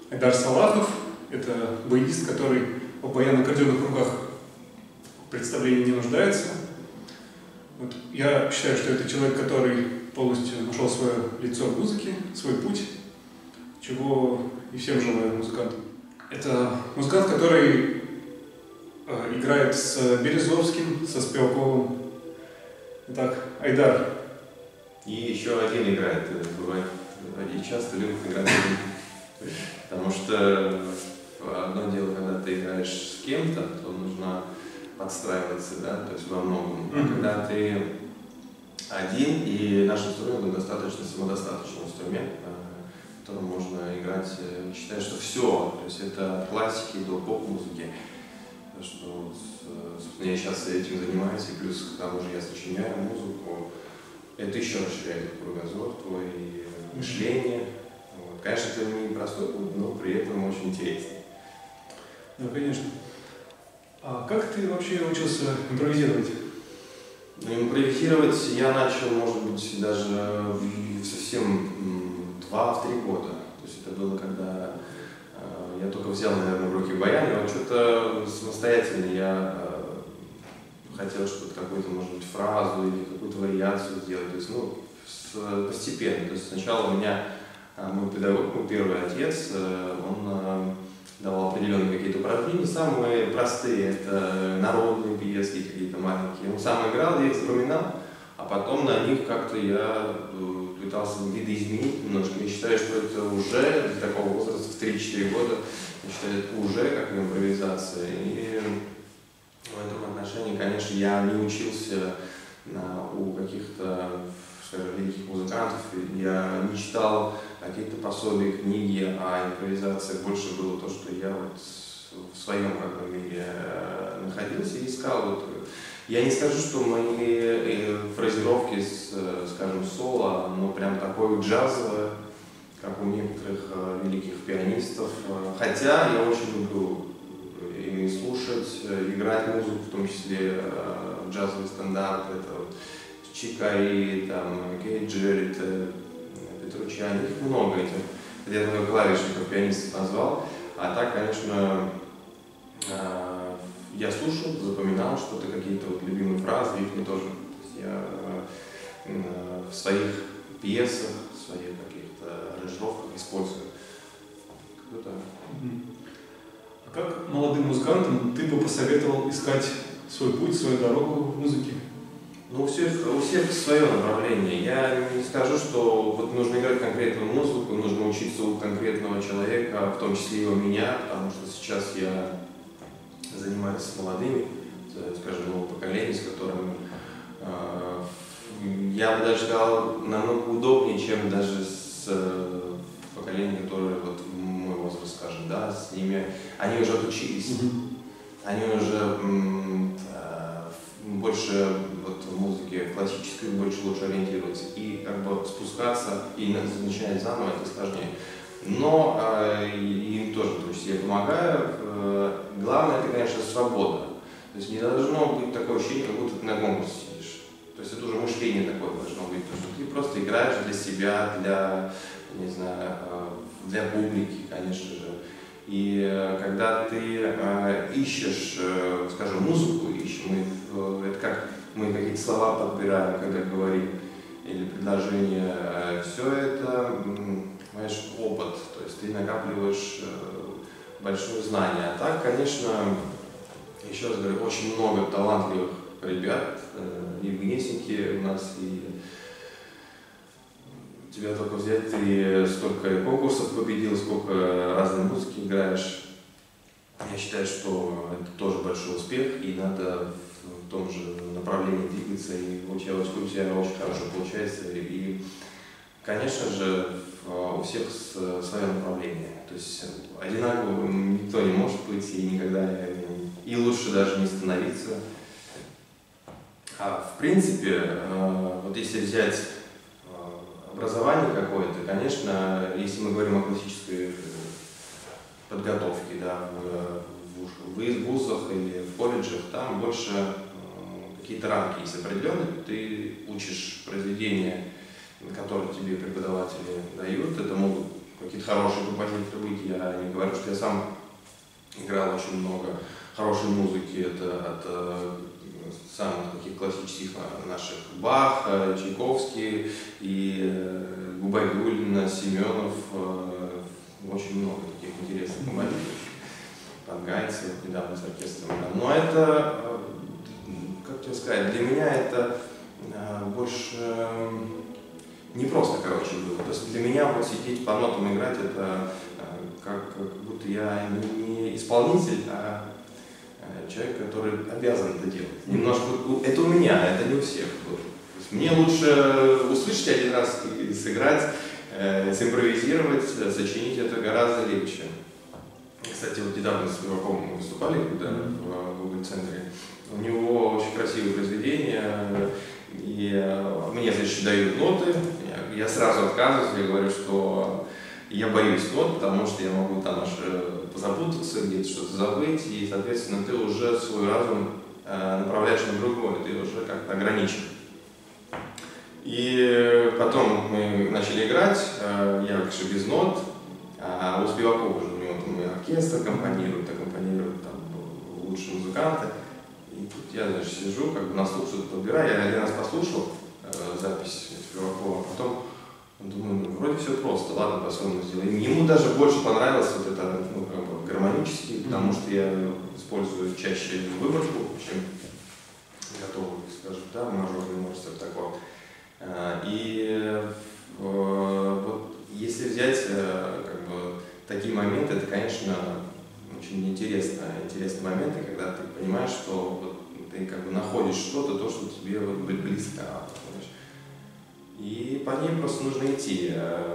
Айдар Салахов – это баянист, который в баяно-аккордеонных руках в представлении не нуждается. Вот. Я считаю, что это человек, который полностью нашел свое лицо в музыке, свой путь, чего и всем желаю музыкантам. Это музыкант, который играет с Березовским, со Спиваковым. Итак, Айдар. И еще один играет, бывает, и часто любит играть один. Потому что одно дело, когда ты играешь с кем-то, то нужно подстраиваться, да, то есть во многом. А когда ты один, и наш инструмент, он достаточно самодостаточный инструмент, которым можно играть, считаю, что все, то есть это от классики до поп-музыки. Что, собственно, я сейчас этим занимаюсь, и плюс к тому же я сочиняю музыку. Это еще расширяет кругозор, твое мышление. Вот. Конечно, это не простой путь, но при этом очень интересный. Ну, конечно. А как ты вообще научился импровизировать? Ну, импровизировать я начал, может быть, даже совсем 2-3 года. То есть это было, когда я только взял, наверное, в руки баян, и вот что-то самостоятельно я хотел что-то, какую-то, может быть, фразу или какую-то вариацию сделать. То есть, ну, постепенно. То есть сначала у меня мой педагог, мой первый отец, он давал определенные какие-то упражнения, самые простые, это народные пьески какие-то маленькие. Он сам играл, я их запоминал, а потом на них как-то я пытался видоизменить немножко. Я считаю, что это уже для такого возраста, в 3-4 года, я считаю, это уже как импровизация. И в этом отношении, конечно, я не учился у каких-то, скажем, великих музыкантов, я не читал какие-то пособия, книги о импровизации. Больше было то, что я вот в своем как бы мире находился и искал. Вот. Я не скажу, что мои фразировки, скажем, соло, но прям такое джазовое, как у некоторых великих пианистов. Хотя я очень люблю и слушать, играть музыку, в том числе джазовый стандарт, это вот Чикари, там, Кей Джеррит, Петруччиани, их много этих. Я только клавишников, пианистов назвал. А так, конечно, я слушал, запоминал что-то, какие-то вот любимые фразы, их мне тоже. То есть я в своих пьесах, в своих каких-то аранжировках использую. Круто. А как молодым музыкантам ты бы посоветовал искать свой путь, свою дорогу в музыке? Ну, у всех свое направление. Я не скажу, что вот нужно играть конкретную музыку, нужно учиться у конкретного человека, в том числе и у меня, потому что сейчас я занимаюсь с молодыми, скажем, нового поколения, с которыми я бы даже сказал, намного удобнее, чем даже с поколением, которое вот мой возраст, скажем, да, с ними, они уже отучились, они уже больше вот, в музыке классической больше лучше ориентируются. И как бы спускаться и начинать заново это сложнее. Но им тоже, то есть я помогаю. Главное это, конечно, свобода. То есть не должно быть такое ощущение, как будто ты на конкурсе сидишь. То есть это уже мышление такое должно быть, потому что ты просто играешь для себя, для, не знаю, для публики, конечно же. И когда ты ищешь, скажем, музыку, это как мы какие-то слова подбираем, когда говорим, или предложения, все это, понимаешь, опыт, то есть ты накапливаешь большое знание. А так, конечно, еще раз говорю, очень много талантливых ребят, и в Гнесинке у нас, и тебя только взять, ты столько конкурсов победил, сколько разной музыки играешь. Я считаю, что это тоже большой успех, и надо в том же направлении двигаться, и у тебя очень хорошо получается. И, конечно же, у всех свое направление. То есть одинаковым никто не может быть, и никогда, и лучше даже не становиться. А в принципе, вот если взять образование какое-то, конечно, если мы говорим о классической подготовке, да, в вузах или в колледжах, там больше какие-то рамки есть определенные, ты учишь произведения, которые тебе преподаватели дают, это могут какие-то хорошие композиторы быть. Я не говорю, что я сам играл очень много хорошей музыки. Это от самых таких классических наших Бах, Чайковский и Губайдуллина, Семенов. Очень много таких интересных композиторов. Пангайцы, недавно с оркестром. Но это, как тебе сказать, для меня это больше не просто, короче, было. То есть для меня вот сидеть по нотам играть, это как будто я не исполнитель, а человек, который обязан это делать. Немножко, это у меня, это не у всех. Вот. Мне лучше услышать один раз и сыграть, симпровизировать, сочинить это гораздо легче. Кстати, вот недавно с Спиваком мы выступали в Google-центре. У него очень красивые произведения, и мне, значит, дают ноты. Я сразу отказываюсь, я говорю, что я боюсь нот, потому что я могу там аж позапутаться, где-то что-то забыть, и, соответственно, ты уже свой разум направляешь на другое, ты уже как-то ограничен. И потом мы начали играть, я, конечно, без нот, а у Спивакова уже у него там и оркестр аккомпанирует там лучшие музыканты. И тут я, значит, сижу, как бы на слух что-то подбираю, я один раз послушал запись Спивакова, а потом думаю, вроде все просто, ладно, по-своему сделаем. Ему даже больше понравилось вот это, ну, как бы гармонически, потому что я использую чаще выборку, чем готовый, скажем, да, мажорный мастер такой. И вот если взять как бы такие моменты, это, конечно, очень интересные моменты, когда ты понимаешь, что вот ты как бы находишь что-то, то, что тебе вот близко. И по ней просто нужно идти.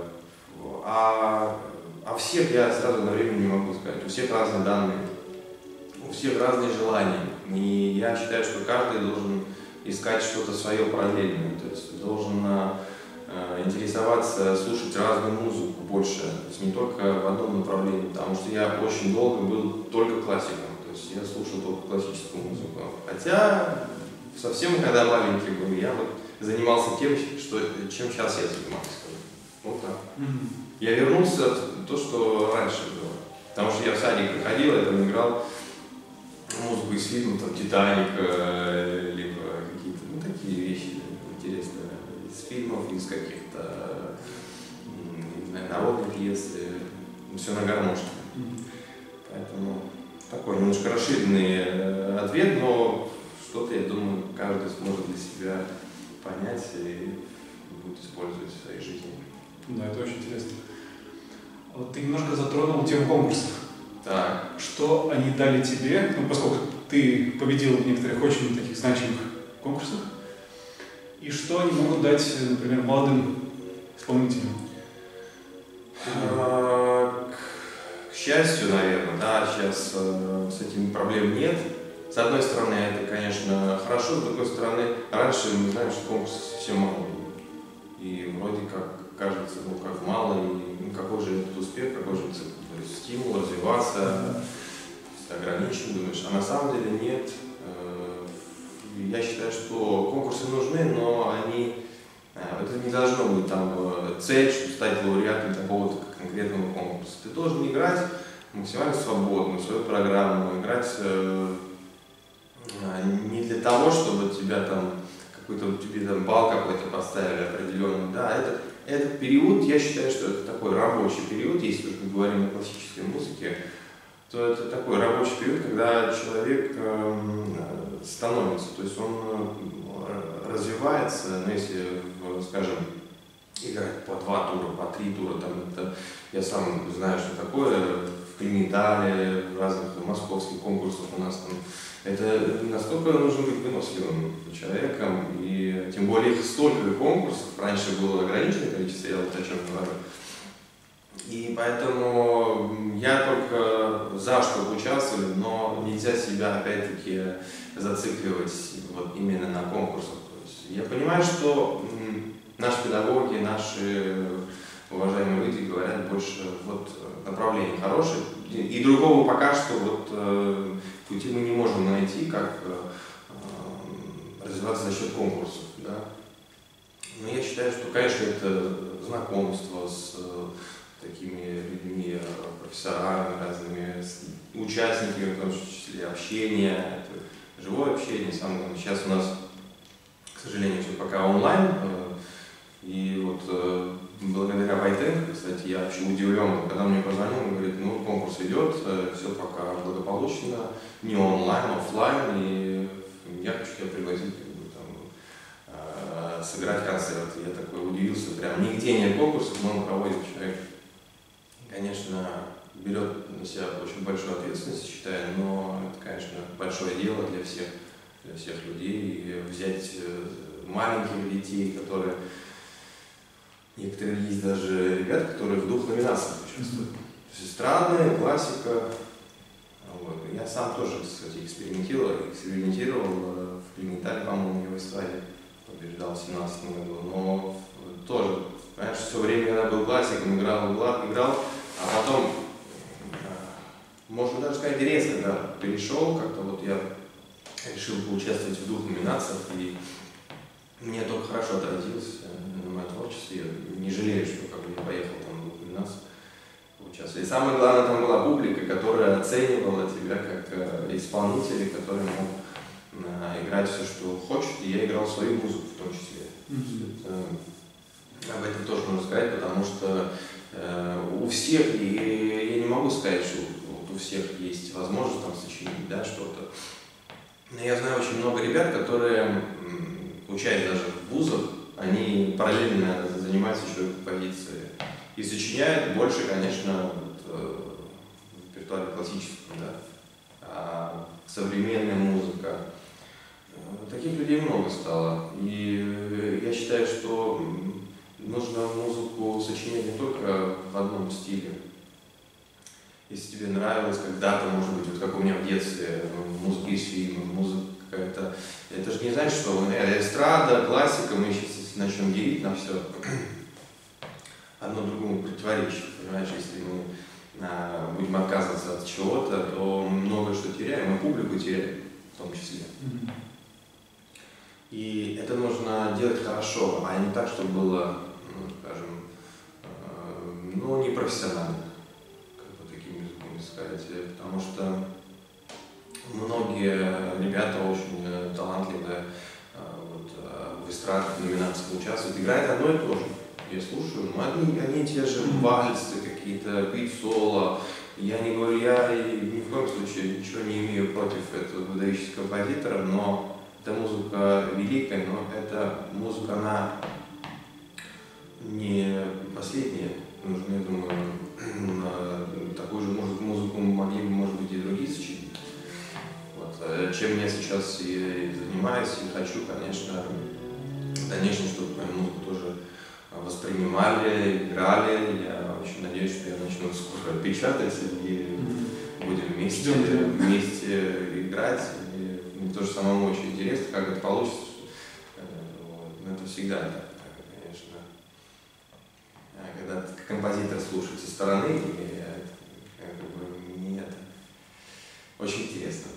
А всех я сразу одновременно не могу сказать. У всех разные данные, у всех разные желания. И я считаю, что каждый должен искать что-то свое параллельное. То есть должен интересоваться, слушать разную музыку больше. То есть не только в одном направлении. Потому что я очень долго был только классиком. То есть я слушал только классическую музыку. Хотя совсем когда маленький был, я вот занимался тем, чем сейчас я занимаюсь. Вот так. Я вернулся в то, что раньше было. Потому что я в садик приходил, я там играл музыку из фильмов, там, «Титаник», либо какие-то, ну, такие вещи интересные. Из фильмов, из каких-то, не знаю, народных пьес, все на гармошке. Поэтому такой немножко расширенный ответ, но что-то, я думаю, каждый сможет для себя понять и будет использовать в своей жизни. Да, это очень интересно. Вот ты немножко затронул тему конкурсов. Так. Что они дали тебе, ну, поскольку ты победил в некоторых очень таких значимых конкурсах, и что они могут дать, например, молодым исполнителям? К счастью, наверное, да, сейчас с этим проблем нет. С одной стороны, это, конечно, хорошо, с другой стороны, раньше мы знаем, что конкурсов совсем мало. И вроде как кажется, ну как мало, и ну, какой же этот успех, какой же это стимул развиваться, ограничен, думаешь. А на самом деле нет. Я считаю, что конкурсы нужны, но это не должно быть там цель, чтобы стать лауреатом такого-то конкретного конкурса. Ты должен играть максимально свободно, свою программу, играть не для того, чтобы тебя там тебе там балл какой-то поставили определенный. Да, этот период, я считаю, что это такой рабочий период, если уж мы говорим о классической музыке, то это такой рабочий период, когда человек становится, то есть он развивается, ну, если, скажем, играть по 2 тура, по 3 тура, там, это, я сам знаю, что такое, в Кримитале, в разных московских конкурсах у нас там, это настолько нужно быть выносливым человеком, и тем более их столько конкурсов, раньше было ограниченное количество, я вот о чем говорю. И поэтому я только за, чтобы участвовали, но нельзя себя опять-таки зацикливать вот именно на конкурсах. То есть я понимаю, что наши педагоги, наши уважаемые люди говорят больше вот направление хорошее, и другого пока что вот пути мы не можем найти, как развиваться за счет конкурсов. Да? Но я считаю, что, конечно, это знакомство с такими людьми, профессорами, разными участниками, в том числе общения, это живое общение. Самое главное. Сейчас у нас, к сожалению, все пока онлайн. И вот благодаря Вайтенко, кстати, я вообще удивлен, когда мне позвонил, он говорит, ну, конкурс идет, все пока благополучно, не онлайн, офлайн, и я хочу тебя пригласить там, сыграть концерт. Я такой удивился, прям нигде нет конкурсов, но он проводит. Человек, конечно, берет на себя очень большую ответственность, считаю, но это, конечно, большое дело для всех людей. И взять маленьких детей, которые... Некоторые есть даже ребята, которые в 2 номинациях участвуют. То есть эстрадная, классика. Вот. Я сам тоже, кстати, экспериментировал в Клинитале, по-моему, я в эстраде побеждал в 2017 году. Но тоже, понимаешь, все время, когда был классиком, играл, а потом, можно даже сказать, резко, да, перешел, как-то вот я решил поучаствовать в 2 номинациях, и мне только хорошо отразилось на мое творчество. Я не жалею, что я поехал там в 2 номинациях поучаствовать. И самое главное, там была публика, которая оценивала тебя как исполнителя, который мог играть все, что хочет. И я играл свою музыку в том числе. Об этом тоже нужно сказать, потому что у всех, и я не могу сказать, что вот у всех есть возможность там сочинить, да, что-то. Но я знаю очень много ребят, которые, учась даже в вузах, они параллельно занимаются еще композицией и сочиняют больше, конечно, вот, в репертуаре классическом, да, а современная музыка. Таких людей много стало, и я считаю, что нужно музыку сочинять не только в одном стиле. Если тебе нравилось когда-то, может быть, вот как у меня в детстве, музыка из фильма, музыка какая-то, это же не значит, что эстрада, классика, мы сейчас начнем делить на все, одно другому противоречит, понимаешь, если мы будем отказываться от чего-то, то много что теряем, и публику теряем в том числе. И это нужно делать хорошо, а не так, чтобы было, ну, скажем, ну, непрофессионально, как бы таким языком сказать, потому что многие ребята очень талантливые, вот, в эстрадных номинациях участвуют, играют одно и то же. Я слушаю, но они те же вальсы какие-то, пить соло. Я не говорю, я ни в коем случае ничего не имею против этого выдающегося композитора, но эта музыка великая, но эта музыка, она не последняя. Нужно, я думаю, такую же музыку могли бы, может быть, и другие сочинить. Вот. Чем я сейчас и занимаюсь, и хочу, конечно, чтобы мою музыку тоже воспринимали, играли. Я очень надеюсь, что я начну скоро печатать и будем вместе играть. И мне тоже самому очень интересно, как это получится. Вот. Но это всегда так, конечно. Когда композитор слушает со стороны, мне это очень интересно.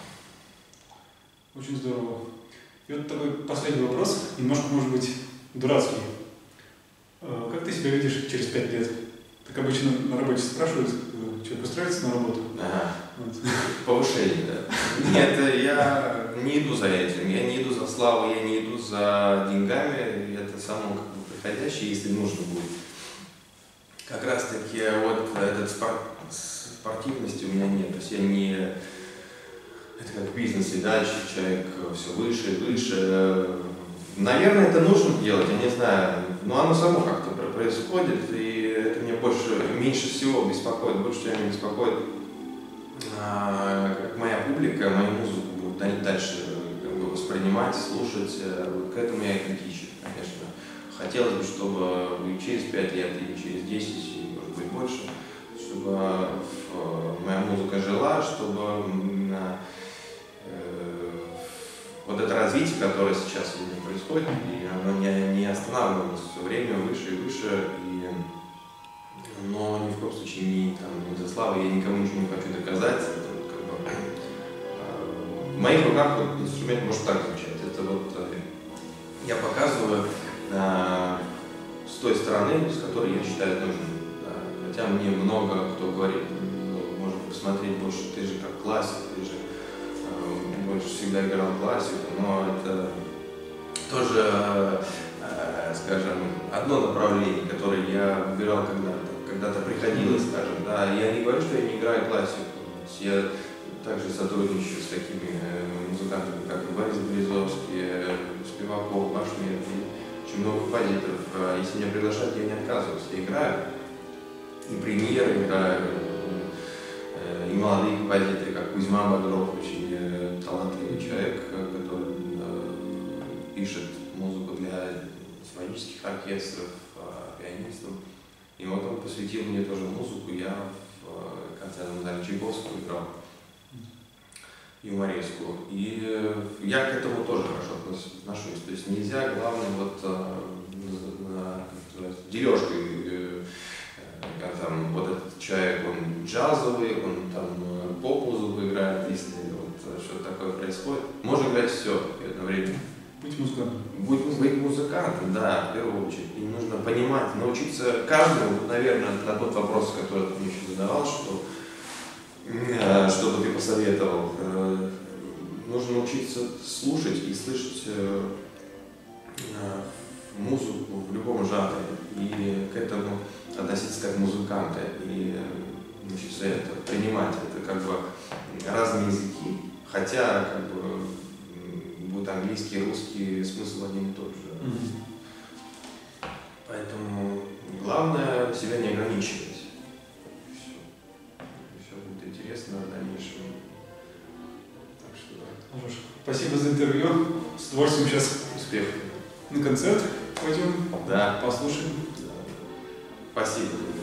Очень здорово. И вот такой последний вопрос, немножко, может быть, дурацкий. Как ты себя видишь через 5 лет? Так обычно на работе спрашивают, человек устраивается на работу? Ага. Вот. Повышение, да. Нет, я не иду за этим, я не иду за славой, я не иду за деньгами, это само как бы приходящее, если нужно будет. Как раз таки вот этой спортивности у меня нет, то есть я не... Это как в бизнесе, дальше человек все выше и выше. Наверное, это нужно делать, я не знаю, но оно само как-то происходит, и это меня меньше всего беспокоит, больше всего меня беспокоит, как моя публика, мою музыку будет дальше как бы воспринимать, слушать. Вот к этому я и критичен, конечно. Хотелось бы, чтобы и через 5 лет, и через 10, и, может быть, больше, чтобы моя музыка жила, чтобы вот это развитие, которое сейчас у меня происходит, и оно не останавливалось все время выше и выше, но ни в коем случае не за славу, я никому ничего не хочу доказать. Это вот как бы, в моих руках вот инструмент может так звучать. Это вот я показываю с той стороны, с которой я считаю нужным. Да. хотя мне много кто говорит, ну, можно посмотреть больше, ты же как классик, ты же больше всегда играл классику, но это тоже, скажем, одно направление, которое я выбирал когда-то приходилось, скажем, да, я не говорю, что я не играю классику, я также сотрудничаю с такими музыкантами, как Борис Березовский, Спиваков, Башмет, очень много композиторов. Если меня приглашают, я не отказываюсь, я играю. И премьеры играю, и молодые композиторы, как Кузьма Багров, очень талантливый человек, который пишет музыку для симфонических оркестров, пианистов. И вот он посвятил мне тоже музыку, я в концертном зале Чайковского играл, юмореску. И я к этому тоже хорошо отношусь. То есть нельзя, главное, вот дележкой, там, вот этот человек, он джазовый, он там поп-музыку играет, если вот что-то такое происходит. Можно играть все одновременно. Быть музыкантом. Быть музыкантом, да, в первую очередь. И нужно понимать, научиться каждому, наверное, на тот вопрос, который ты мне еще задавал, что бы ты посоветовал. Нужно научиться слушать и слышать музыку в любом жанре. И к этому относиться как музыканты. И научиться это принимать. Это как бы разные языки, хотя как бы будет английский, русский, смысл один и тот же. Поэтому главное себя не ограничивать. Все будет интересно в дальнейшем. Так что да. Хорошо. Спасибо за интервью. С удовольствием сейчас Успехов. на концерт пойдем. Да. Послушаем. Спасибо.